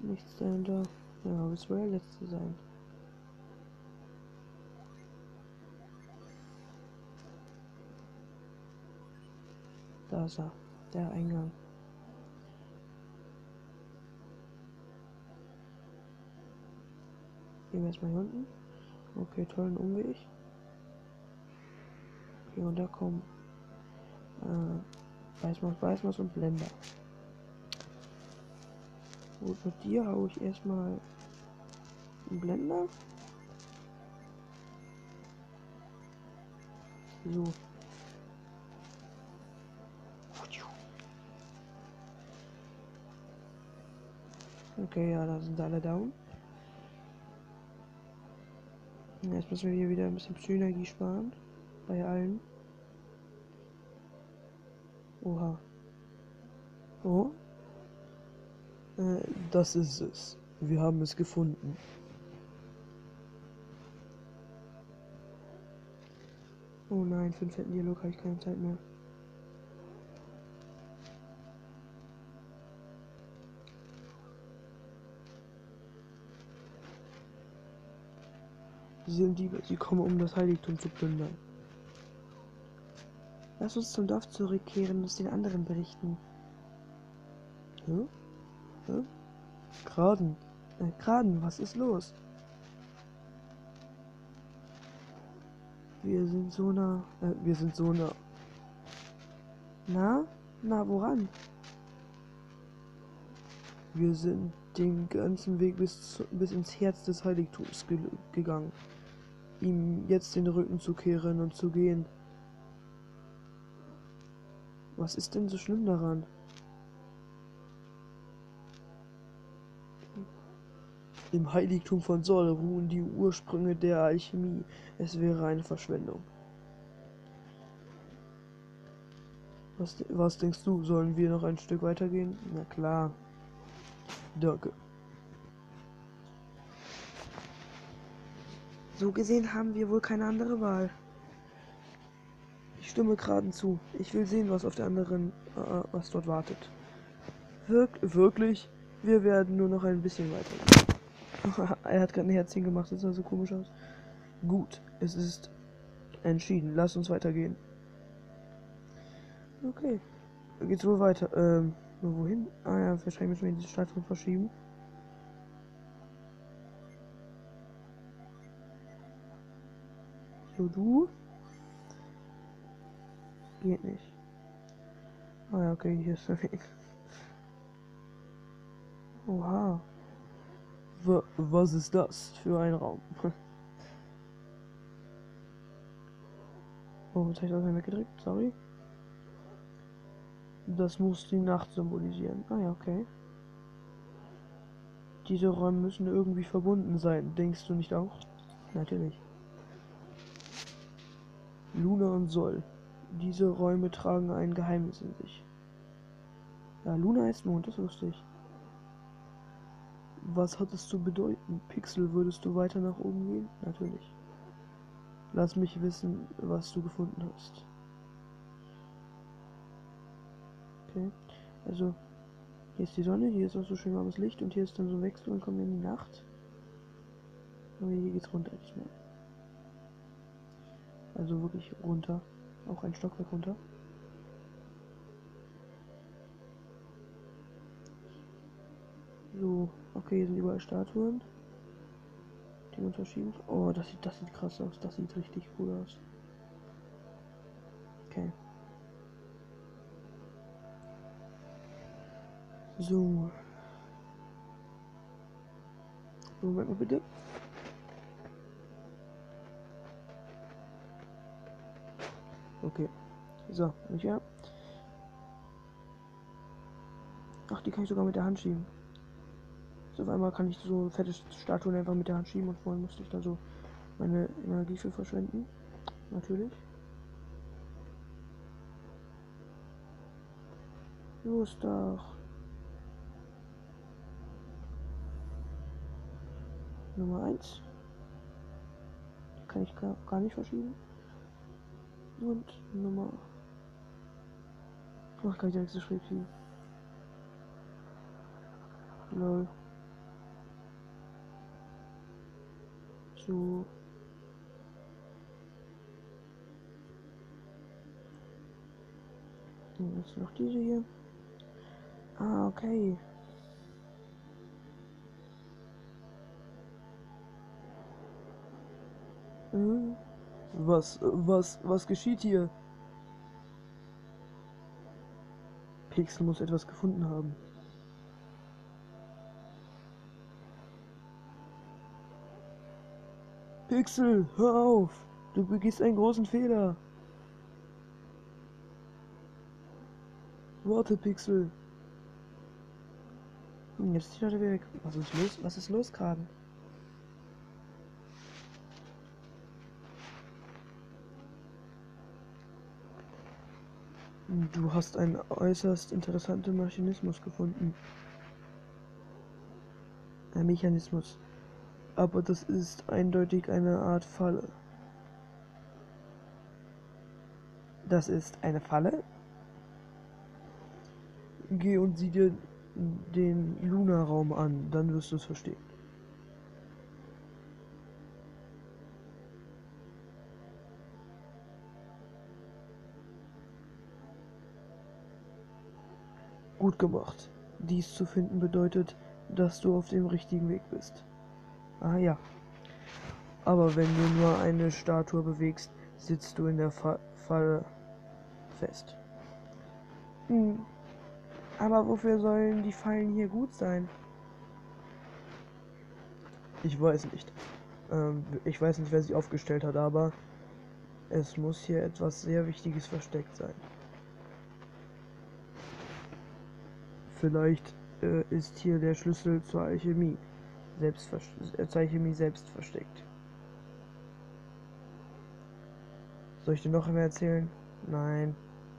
Nichts dahinter. Ja, es soll der letzte sein. Da ist er. Der Eingang. Gehen wir erstmal hier unten. Okay, tollen Umweg. Okay, und da kommen Weißmaus und Blender. Gut, mit dir hau ich erstmal einen Blender. So. Okay, ja, da sind alle down. Jetzt müssen wir hier wieder ein bisschen Psynergie sparen. Bei allen. Oha. Oh. Das ist es. Wir haben es gefunden. Oh nein, für den fetten Dialog habe ich keine Zeit mehr. Sie sind Diebe, sie kommen, um das Heiligtum zu plündern. Lass uns zum Dorf zurückkehren und es den anderen berichten. Hä? Hä? Graden. Graden, was ist los? Wir sind so nah. Wir sind so nah. Na? Na, woran? Wir sind den ganzen Weg bis ins Herz des Heiligtums gegangen. Ihm jetzt den Rücken zu kehren und zu gehen. Was ist denn so schlimm daran? Im Heiligtum von Sol ruhen die Ursprünge der Alchemie. Es wäre eine Verschwendung. Was denkst du? Sollen wir noch ein Stück weitergehen? Na klar. Danke. So gesehen haben wir wohl keine andere Wahl. Ich stimme Graden zu. Ich will sehen, was auf der anderen, was dort wartet. Wirklich? Wir werden nur noch ein bisschen weiter. Er hat gerade ein Herzchen gemacht, das sah so komisch aus. Gut, es ist entschieden. Lass uns weitergehen. Okay. Geht's wohl weiter? Nur wohin? Ah ja, wahrscheinlich müssen wir in die Stadt verschieben. So, du? Geht nicht. Ah ja, okay, hier ist der Weg. Oha. Was ist das für ein Raum? Oh, jetzt habe ich das nicht weggedrückt, sorry. Das muss die Nacht symbolisieren. Ah ja, okay. Diese Räume müssen irgendwie verbunden sein, denkst du nicht auch? Natürlich. Luna und Sol. Diese Räume tragen ein Geheimnis in sich. Ja, Luna ist Mond, das wusste ich. Was hat es zu bedeuten? Pixel, würdest du weiter nach oben gehen? Natürlich. Lass mich wissen, was du gefunden hast. Okay. Also, hier ist die Sonne, hier ist auch so schön warmes Licht und hier ist dann so ein Wechsel und kommen wir in die Nacht. Aber hier geht's runter diesmal. Also wirklich runter. Auch ein Stockwerk runter. So, okay, hier sind überall Statuen. Die man verschieben. Oh, das sieht krass aus. Das sieht richtig cool aus. Okay. So. Moment mal bitte. Okay. So, ja. Ach, die kann ich sogar mit der Hand schieben. So, auf einmal kann ich so fette Statuen einfach mit der Hand schieben und vorhin musste ich da so meine Energie für verschwenden. Natürlich. Los doch. Nummer 1. Die kann ich gar nicht verschieben. Und Nummer. Ach, kann ich direkt so schräg schieben. Lol. So. Jetzt noch diese hier. Ah, okay. Was geschieht hier? Pixel muss etwas gefunden haben. Pixel, hör auf! Du begehst einen großen Fehler. Warte, Pixel. Jetzt ist die Leute weg. Was ist los? Was ist los gerade? Du hast einen äußerst interessanten Mechanismus gefunden. Ein Mechanismus. Aber das ist eindeutig eine Art Falle. Das ist eine Falle? Geh und sieh dir den Luna-Raum an, dann wirst du es verstehen. Gut gemacht. Dies zu finden bedeutet, dass du auf dem richtigen Weg bist. Ah ja. Aber wenn du nur eine Statue bewegst, sitzt du in der Falle fest. Aber wofür sollen die Fallen hier gut sein? Ich weiß nicht. Ich weiß nicht, wer sie aufgestellt hat, aber es muss hier etwas sehr Wichtiges versteckt sein. Vielleicht ist hier der Schlüssel zur Alchemie selbst versteckt. Soll ich dir noch mehr erzählen? Nein.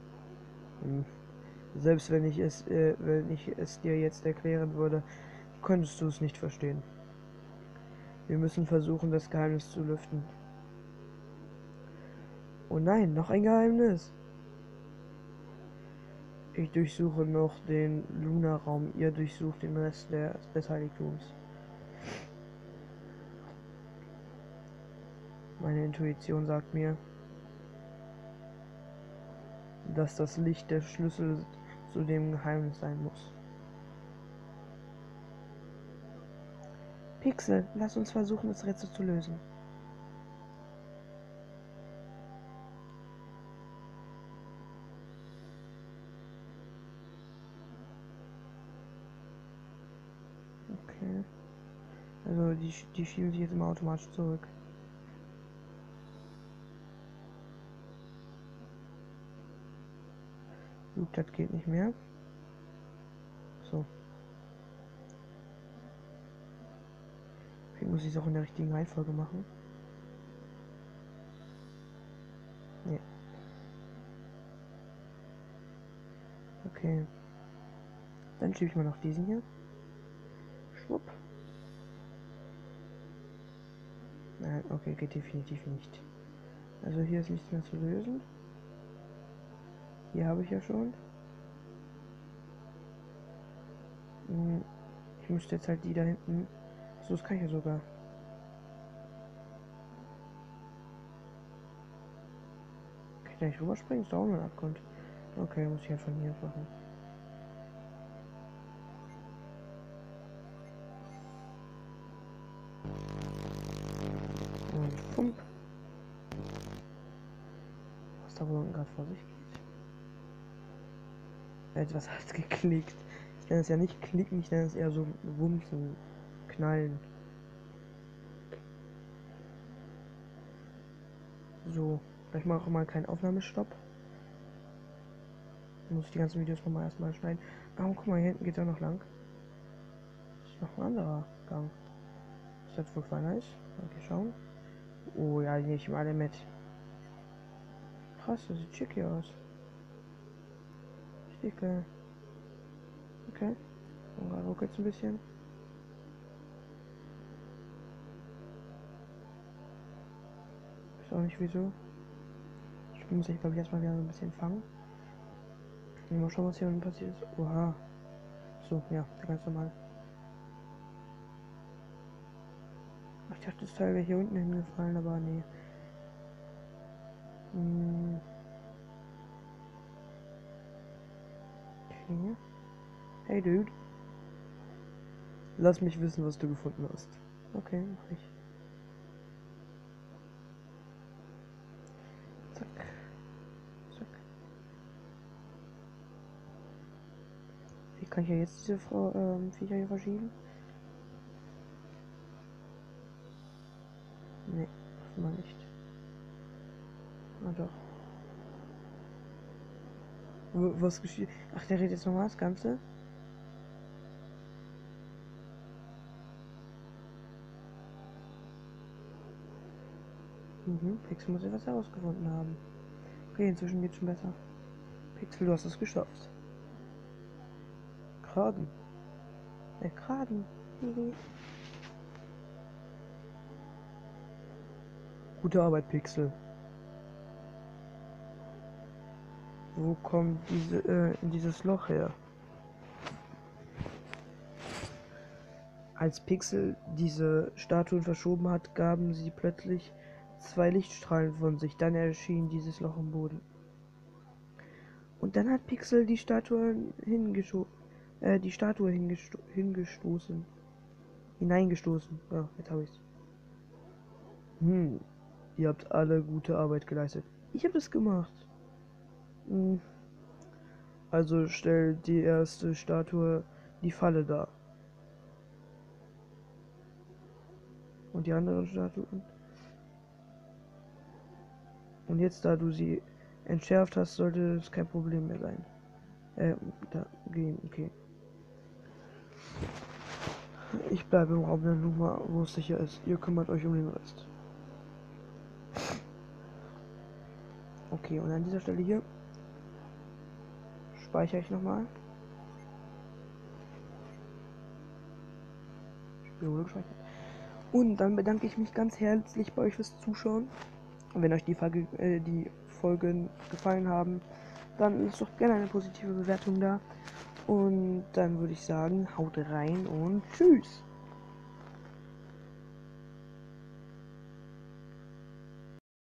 Selbst wenn ich es dir jetzt erklären würde, könntest du es nicht verstehen. Wir müssen versuchen, das Geheimnis zu lüften. Oh nein, noch ein Geheimnis. Ich durchsuche noch den Luna-Raum, ihr durchsucht den Rest des Heiligtums. Meine Intuition sagt mir, dass das Licht der Schlüssel zu dem Geheimnis sein muss. Pixel, lass uns versuchen, das Rätsel zu lösen. Okay. Also die schieben sich jetzt immer automatisch zurück. Gut, das geht nicht mehr. So. Ich muss es auch in der richtigen Reihenfolge machen. Nee. Okay. Dann schiebe ich mal noch diesen hier. Schwupp. Nein, okay, geht definitiv nicht. Also hier ist nichts mehr zu lösen. Hier habe ich ja schon. Ich müsste jetzt halt die da hinten. So, das kann ich ja sogar. Kann ich da nicht rüberspringen? Ist da auch nur ein Abgrund. Okay, muss ich halt von hier machen. Und pump. Was da wohl unten gerade vor sich geht. Etwas hat geklickt. Ich nenne es ja nicht klicken, ich nenne es eher so wumsen, knallen. So, ich mache mal keinen Aufnahmestopp. Dann muss ich die ganzen Videos nochmal erstmal schneiden. Ah, guck mal, hier hinten geht er noch lang. Das ist noch ein anderer Gang. Ist das wohl feiner ist? Okay, schauen. Oh ja, die nehme ich mal alle mit. Krass, das sieht schick hier aus. Richtig geil. Okay. Und gerade ruckelt es ein bisschen. Ist auch nicht wieso. Ich muss mich, glaube ich, erstmal wieder so ein bisschen fangen. Und mal schauen, was hier unten passiert ist. Oha. So, ja, ganz normal. Ach, Ich dachte, das Teil wäre hier unten hingefallen, aber nee. Okay. Hey Dude. Lass mich wissen, was du gefunden hast. Okay, mach ich. Zack. Zack. Wie kann ich ja jetzt diese Viecher hier verschieben? Nee, offenbar nicht. Ah doch. Was geschieht? Ach, der redet jetzt nochmal das Ganze? Pixel muss etwas herausgefunden haben. Okay, inzwischen geht's schon besser. Pixel, du hast es geschafft. Kragen. Kragen. Gute Arbeit, Pixel. Wo kommt dieses Loch her? Als Pixel diese Statuen verschoben hat, gaben sie plötzlich 2 Lichtstrahlen von sich. Dann erschien dieses Loch im Boden. Und dann hat Pixel die Statue hingestoßen. Hineingestoßen. Ja, jetzt habe ich's. Ihr habt alle gute Arbeit geleistet. Ich habe das gemacht. Also stellt die erste Statue die Falle dar. Und die anderen Statuen. Und jetzt, da du sie entschärft hast, sollte es kein Problem mehr sein. Da gehen, okay. Ich bleibe im Raum der Nummer, wo es sicher ist. Ihr kümmert euch um den Rest. Okay, und an dieser Stelle hier speichere ich nochmal. Spiel wurde gespeichert. Und dann bedanke ich mich ganz herzlich bei euch fürs Zuschauen. Und wenn euch die Folgen gefallen haben, dann lasst doch gerne eine positive Bewertung da. Und dann würde ich sagen, haut rein und tschüss.